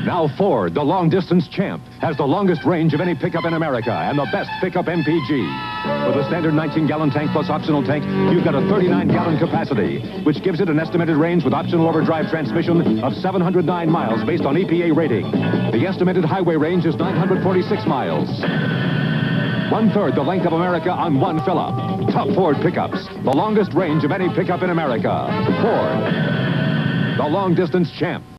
Now Ford, the long-distance champ, has the longest range of any pickup in America and the best pickup MPG. With a standard 19-gallon tank plus optional tank, you've got a 39-gallon capacity, which gives it an estimated range with optional overdrive transmission of 709 miles based on EPA rating. The estimated highway range is 946 miles. One-third the length of America on one fill-up. Top Ford pickups, the longest range of any pickup in America. Ford, the long-distance champ.